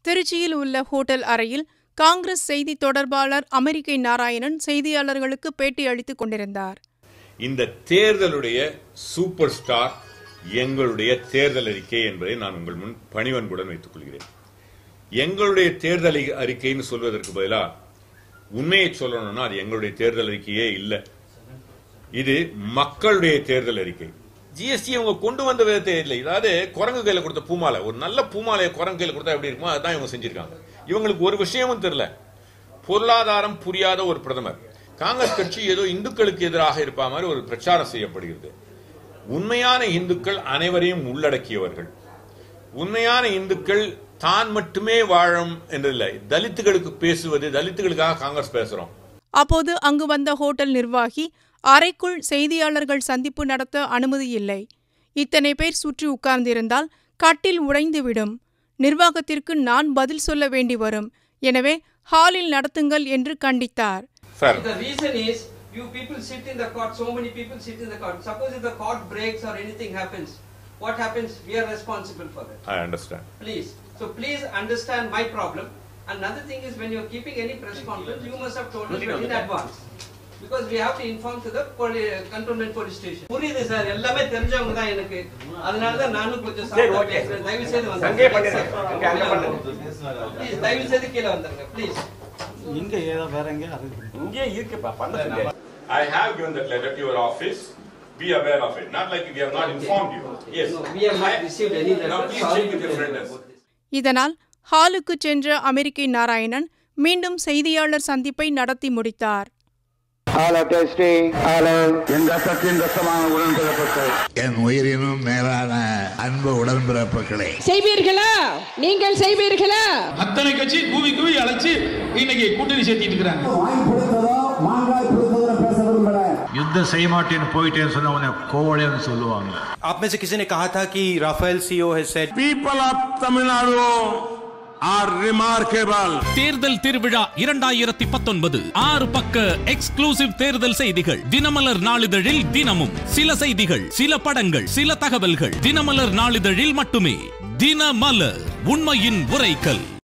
திருச்சியில் உள்ள ஹோட்டல் அறையில் காங்கிரஸ் செய்தி தொடர்பாளர் அமெரிக்கை நாராயணன் செய்தியாளர்களுக்கு பேட்டி அளித்துக் கொண்டிருந்தார். இந்த தேர்தலுடைய சூப்பர் ஸ்டார் எங்களுடைய தேர்தல் அறிக்கை என்பதை நான் உங்கள் முன் பணிவன்புடன் வைத்துக் கொள்கிறேன். எங்களுடைய தேர்தல் அறிக்கைன்னு சொல்வதற்கு பதிலாக உண்மையை சொல்லணும்னா அது எங்களுடைய தேர்தல் அறிக்கையே இல்லை. இது மக்களுடைய தேர்தல் அறிக்கை. ஜிஎஸ்டி அவங்க கொண்டு வந்த விதத்தை இல்லை. அதாவது குரங்கு கையில கொடுத்த பூமாலை, ஒரு நல்ல பூமாலையை குரங்கு கையில கொடுத்தா எப்படி இருக்குமோ அதுதான் இவங்க செஞ்சிருக்காங்க. இவங்களுக்கு ஒரு விஷயமும் தெரியல. பொருளாதாரம் புரியாத ஒரு பிரதமர். காங்கிரஸ் கட்சி ஏதோ இந்துக்களுக்கு எதிராக இருப்பா மாதிரி ஒரு பிரச்சாரம் செய்யப்படுகிறது. உண்மையான இந்துக்கள் அனைவரையும் உள்ளடக்கியவர்கள். உண்மையான இந்துக்கள் தான் மட்டுமே வாழும் என்றில்லை, தலித்துகளுக்கு பேசுவது, தலித்துகளுக்காக காங்கிரஸ் பேசுறோம். அப்போது அங்கு வந்த ஹோட்டல் நிர்வாகி அறைக்குள் செய்தியாளர்கள் சந்திப்பு நடத்த அனுமதி இல்லை. இத்தனை பேர் சுற்றி உட்கார்ந்திருந்தால் கட்டில் உடைந்துவிடும். நிர்வாகத்திற்கு நான் பதில் சொல்ல வேண்டி வரும். எனவே ஹாலில் நடத்துங்கள் என்று கண்டித்தார். The reason is you people sit in the court, so many people sit in the court. Suppose if the court breaks or anything happens, what happens? We are responsible for it. I understand. Please. So please understand my problem. Another thing is when you are keeping any press conference, you must have told us in advance. Because we have to inform to the cantonment police station. புரியுது sir, எல்லாமே தெரிஞ்சவங்க தான் எனக்கு. அதனால தான் நானும் கொஞ்சம் சாப்பிட்டா பேசுறேன். தயவு செய்து வந்துருங்க. ப்ளீஸ் தயவு செய்து கீழே வந்துருங்க ப்ளீஸ். இங்க ஏதோ வேற எங்க இங்கே இருக்குப்பா பண்ண. I have given that letter to your office. Be aware of it. Not like we have not informed you. Yes. No, we have not received any letter. Now please check with your friends. இதனால் ஹாலுக்கு சென்ற அமெரிக்கை நாராயணன் மீண்டும் செய்தியாளர் சந்திப்பை நடத்தி முடித்தார். என் உயிரினும் மேலான அன்பு உடன்பிறப்புகளே, செய்வீர்களா? நீங்கள் செய்வீர்களா? அத்தனை கட்சி கூவி கூவி அழைச்சு இன்னைக்கு கூட்டணி சேர்த்திட்டு இருக்காங்க. யுத்தம் செய்ய மாட்டேன்னு போயிட்டேன்னு சொன்ன உடனே கோவலைன்னு சொல்லுவாங்க. आप में से किसी ने कहा था कि Rafale CEO has said people of Tamil Nadu are remarkable. தேர்தல் திருவிழா 2019 6 பக்க எக்ஸ்க்ளூசிவ் தேர்தல் செய்திகள். தினமலர் நாளிதழில் தினமும் சில செய்திகள், சில படங்கள், சில தகவல்கள். தினமலர் நாளிதழில் மட்டுமே. தினமலர், உண்மையின் உரைக்கல்.